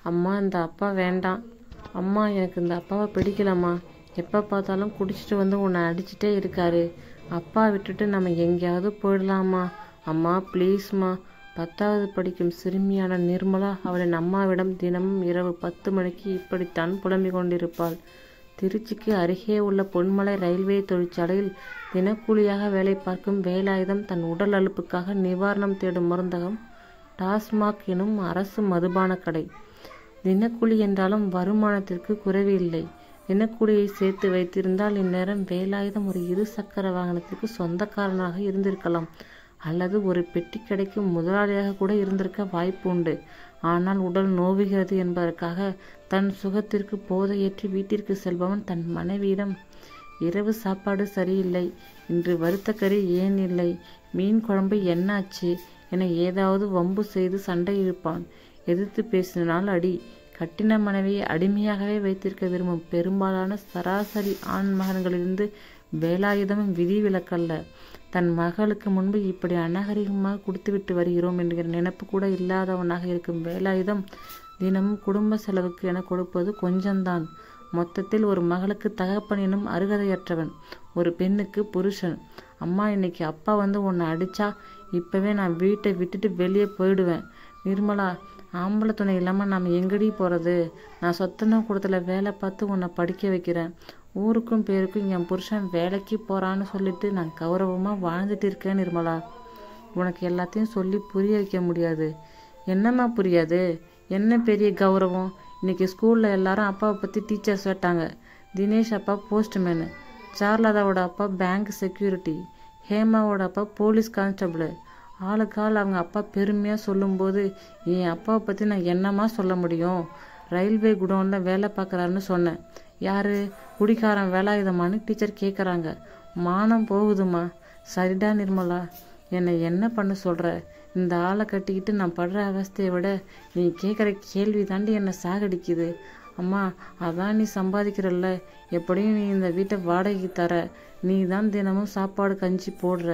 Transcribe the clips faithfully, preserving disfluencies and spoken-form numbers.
அம்மா இந்த அப்பா வேண்டாம். அம்மா எனக்கு இந்த அப்பாவை பிடிக்கலம்மா. எப்போ பார்த்தாலும் குடிச்சிட்டு வந்து உன்னை அடிச்சுட்டே இருக்காரு. அப்பா விட்டுட்டு நம்ம எங்கேயாவது போயிடலாமா? அம்மா ப்ளீஸ்மா. பத்தாவது படிக்கும் சிறுமியான நிர்மலா அவளின் அம்மாவிடம் தினமும் இரவு பத்து மணிக்கு இப்படித்தான் புலம்பிக் கொண்டிருப்பாள். திருச்சிக்கு அருகே உள்ள பொன்மலை ரயில்வே தொழிற்சாலையில் தினக்கூலியாக வேலை பார்க்கும் வேலாயுதம் தன் உடல் அலுப்புக்காக நிவாரணம் தேடும் மருந்தகம் டாஸ்மாக் எனும் அரசு மதுபான கடை. தினக்கூலி என்றாலும் வருமானத்திற்கு குறைவு இல்லை. தினக்கூலியை சேர்த்து வைத்திருந்தால் இந்நேரம் வேலாயுதம் ஒரு இரு சக்கர வாகனத்திற்கு சொந்தக்காரனாக இருந்திருக்கலாம், அல்லது ஒரு பெட்டி கடைக்கு முதலாளியாக கூட இருந்திருக்க வாய்ப்பு உண்டு. ஆனால் உடல் நோவுகிறது என்பதற்காக தன் சுகத்திற்கு போதையேற்றி வீட்டிற்கு செல்பவன் தன் மனைவியிடம், இரவு சாப்பாடு சரியில்லை, இன்று வறுத்த கறி ஏன் இல்லை, மீன் குழம்பு என்னாச்சு என ஏதாவது வம்பு செய்து சண்டை இழுப்பான். எதிர்த்து பேசினால் அடி. கட்டின மனைவியை அடிமையாகவே வைத்திருக்க விரும்பும் பெரும்பாலான சராசரி ஆண் மகன்களிலிருந்து வேலாயுதமும் விதிவிலக்கல்ல. தன் மகளுக்கு முன்பு இப்படி அநாகரிகமாக குடித்துவிட்டு வருகிறோம் என்கிற நினைப்பு கூட இல்லாதவனாக இருக்கும் வேலாயுதம் தினமும் குடும்ப செலவுக்கு என கொடுப்பது கொஞ்சம்தான். மொத்தத்தில் ஒரு மகளுக்கு தகப்பன் எனும் அருகதையற்றவன், ஒரு பெண்ணுக்கு புருஷன். அம்மா இன்னைக்கு அப்பா வந்து உன்னை அடிச்சா இப்பவே நான் வீட்டை விட்டுட்டு வெளியே போயிடுவேன். நிர்மலா, ஆம்பளை துணை இல்லாமல் நம்ம எங்கடி போகிறது? நான் சொத்தன கூடத்தில் வேலை பார்த்து உன்னை படிக்க வைக்கிறேன். ஊருக்கும் பேருக்கும் என் புருஷன் வேலைக்கு போகிறான்னு சொல்லிட்டு நான் கௌரவமாக வாழ்ந்துட்டு இருக்கேன். நிர்மலா, உனக்கு எல்லாத்தையும் சொல்லி புரிய வைக்க முடியாது. என்னம்மா புரியாது? என்ன பெரிய கௌரவம்? இன்னைக்கு ஸ்கூலில் எல்லாரும் அப்பாவை பற்றி டீச்சர்ஸ் கேட்டாங்க. தினேஷ் அப்பா போஸ்ட்மேனு, சார்லதாவோட அப்பா பேங்க் செக்யூரிட்டி, ஹேமாவோட அப்பா போலீஸ் கான்ஸ்டபிள். ஆளுக்கால் அவங்க அப்பா பெருமையாக சொல்லும்போது என் அப்பாவை பற்றி நான் என்னம்மா சொல்ல முடியும்? ரயில்வே குடோனில் வேலை பார்க்குறாருன்னு சொன்னேன். யார்? குடிக்காரன் வேலாயுதமானு டீச்சர் கேட்குறாங்க. மானம் போகுதுமா. சரிடா நிர்மலா, என்னை என்ன பண்ண சொல்கிற? இந்த ஆளை கட்டிக்கிட்டு நான் படுற அவஸ்தையை விட நீ கேட்குற கேள்வி தாண்டி என்னை சாகடிக்குது. அம்மா, அதான் நீ சம்பாதிக்கிறல்ல, எப்படியும் நீ இந்த வீட்டை வாடகைக்கு தர. நீ தான் தினமும் சாப்பாடு கஞ்சி போடுற.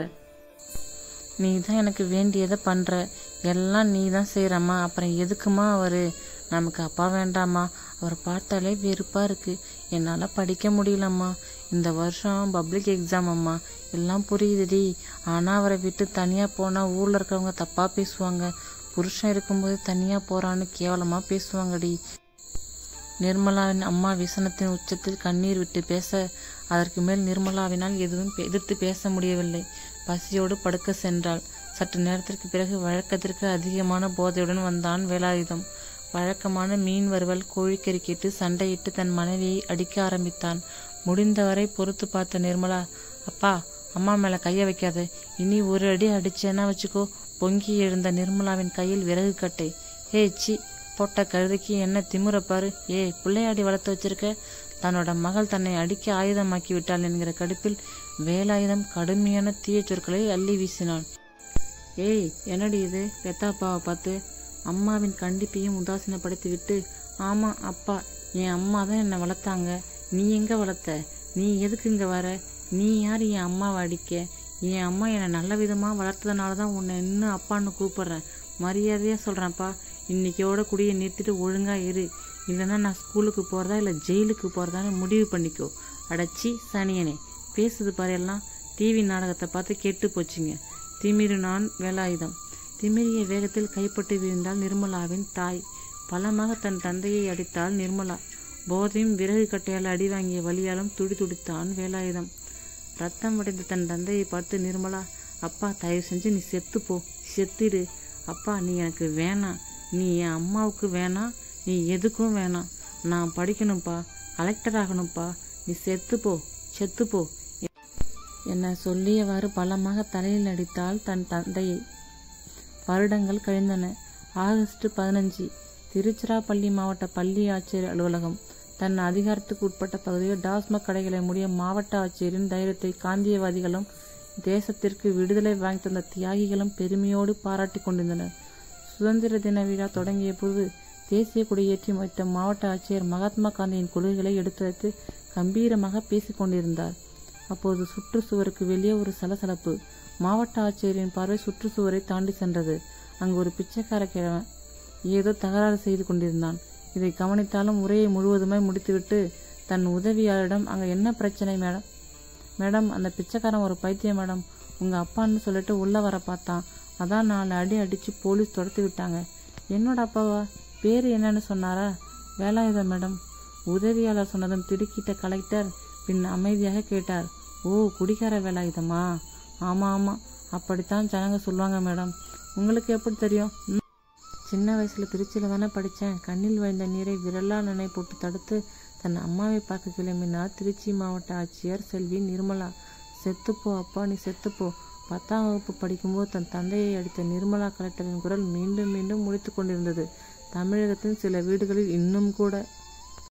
நீ தான் எனக்கு வேண்டியதை பண்ணுற. எல்லாம் நீ தான் செய்கிறம்மா. அப்புறம் எதுக்குமா அவர்? நமக்கு அப்பா வேண்டாம்மா. அவரை பார்த்தாலே வெறுப்பாக இருக்குது. என்னால் படிக்க முடியலம்மா. இந்த வருஷம் பப்ளிக் எக்ஸாம் அம்மா. எல்லாம் புரியுதுடி. ஆனால் அவரை விட்டு தனியாக போனால் ஊரில் இருக்கிறவங்க தப்பாக பேசுவாங்க. புருஷன் இருக்கும்போது தனியாக போகிறான்னு கேவலமாக பேசுவாங்கடி. நிர்மலாவின் அம்மா விசனத்தின் உச்சத்தில் கண்ணீர் விட்டு பேச, அதற்கு மேல் நிர்மலாவினால் எதுவும் எதிர்த்து பேச முடியவில்லை. பசியோடு படுக்க சென்றாள். சற்று நேரத்திற்கு பிறகு வழக்கத்திற்கு அதிகமான போதையுடன் வந்தான் வேலாயுதம். வழக்கமான மீன் வறுவல், கோழிக்கறி கேட்டு சண்டையிட்டு தன் மனைவியை அடிக்க ஆரம்பித்தான். முடிந்தவரை பொறுத்து பார்த்த நிர்மலா, அப்பா, அம்மா மேலே கையை வைக்காத. இனி ஒரு அடி அடிச்சேன்னா வச்சுக்கோ. பொங்கி எழுந்த நிர்மலாவின் கையில் விறகு கட்டை. ஏ சி, போட்ட கழுதைக்கு என்ன திமுறப்பாரு. ஏ, பிள்ளையாடி வளர்த்து வச்சிருக்க. தன்னோட மகள் தன்னை அடிக்க ஆயுதமாக்கி விட்டாள் என்கிற கடுப்பில் வேலாயுதம் கடுமையான தீய சொற்களை அள்ளி வீசினான். ஏய், என்னடி இது? பெத்தாப்பாவை பார்த்து அம்மாவின் கண்டிப்பையும் உதாசீனப்படுத்தி விட்டு, ஆமாம் அப்பா, என் அம்மா தான் என்னை வளர்த்தாங்க. நீ எங்கே வளர்த்த? நீ எதுக்கு இங்கே வர? நீ யார் என் அம்மாவை அடிக்க? என் அம்மா என்னை நல்ல விதமாக வளர்த்ததுனால தான் உன்னை இன்னும் அப்பான்னு கூப்பிட்றேன். மரியாதையாக சொல்கிறேன்ப்பா, இன்னைக்கோட குடியை நிறுத்திட்டு ஒழுங்காக இரு. இல்லைன்னா நான் ஸ்கூலுக்கு போகிறதா இல்லை ஜெயிலுக்கு போகிறதான்னு முடிவு பண்ணிக்கோ. அடச்சி சனியனே, பேசுது பாரு. எல்லாம் டிவி நாடகத்தை பார்த்து கெட்டு போச்சுங்க. திமிரினான் வேலாயுதம். திமிரிய வேகத்தில் கைப்பட்டு விழுந்தாள் நிர்மலாவின் தாய். பலமாக தன் தந்தையை அடித்தாள் நிர்மலா. போதையும் விறகு கட்டையால் அடி வாங்கிய வலியாலும் துடி துடித்தான் வேலாயுதம். ரத்தம் வடைந்த தன் தந்தையை பார்த்து நிர்மலா, அப்பா, தயவு செஞ்சு நீ செத்துப்போ, செத்துடு. அப்பா, நீ எனக்கு வேணாம். நீ என் அம்மாவுக்கு வேணாம். நீ எதுக்கும் வேணாம். நான் படிக்கணும்ப்பா, கலெக்டர் ஆகணும்ப்பா. நீ செத்துப்போ, செத்துப்போ என்ன சொல்லியவாறு பலமாக தலையில் அடித்தாள் தன் தந்தையை. வருடங்கள் கழிந்தன. ஆகஸ்ட் பதினஞ்சு, திருச்சிராப்பள்ளி மாவட்ட பள்ளி ஆட்சியர் அலுவலகம். தன் அதிகாரத்துக்கு உட்பட்ட பகுதியில் டாஸ்மாக் கடைகளை மூடிய மாவட்ட ஆட்சியரின் தைரியத்தை காந்தியவாதிகளும் தேசத்திற்கு விடுதலை வாங்கி தந்த தியாகிகளும் பெருமையோடு பாராட்டி கொண்டிருந்தனர். சுதந்திர தின விழா தொடங்கிய போது தேசிய கொடியேற்றி வைத்த மாவட்ட ஆட்சியர் மகாத்மா காந்தியின் கொள்கைகளை எடுத்துரைத்து கம்பீரமாக பேசிக் கொண்டிருந்தார். அப்போது சுற்றுச்சுவருக்கு வெளியே ஒரு சலசலப்பு. மாவட்ட ஆட்சியரின் பார்வை சுற்றுச்சுவரை தாண்டி சென்றது. அங்கு ஒரு பிச்சைக்கார கிழவன் ஏதோ தகராறு செய்து கொண்டிருந்தான். இதை கவனித்தாலும் உரையை முழுவதுமாய் முடித்துவிட்டு தன் உதவியாளரிடம், அங்கே என்ன பிரச்சனை மேடம்? மேடம், அந்த பிச்சைக்காரன் ஒரு பைத்தியம் மேடம். உங்கள் அப்பான்னு சொல்லிட்டு உள்ளே வர பார்த்தான். அதான் நாலு அடி அடித்து போலீஸ் துரத்து விட்டாங்க. என்னோட அப்பாவா? பேர் என்னன்னு சொன்னாரா? வேலாயுதம் மேடம். உதவியாளர் சொன்னதும் திடுக்கிட்ட கலெக்டர் பின் அமைதியாக கேட்டார். ஓ, குடிக்கார வேலாயுதமா? ஆமாம் ஆமாம், அப்படித்தான் ஜனங்க சொல்லுவாங்க மேடம். உங்களுக்கு எப்படி தெரியும்? சின்ன வயசுல திருச்சியில் தானே படித்தேன். கண்ணில் வைந்த நீரை விரலால் நினை போட்டு தடுத்து தன் அம்மாவை பார்க்க கிளம்பினார் திருச்சி மாவட்ட ஆட்சியர் செல்வி நிர்மலா. செத்துப்போ அப்பா, நீ செத்துப்போ. பத்தாம் வகுப்பு படிக்கும்போது தன் தந்தையை அடித்த நிர்மலா கலெக்டரின் குரல் மீண்டும் மீண்டும் முடித்து கொண்டிருந்தது. தமிழகத்தின் சில வீடுகளில் இன்னும் கூட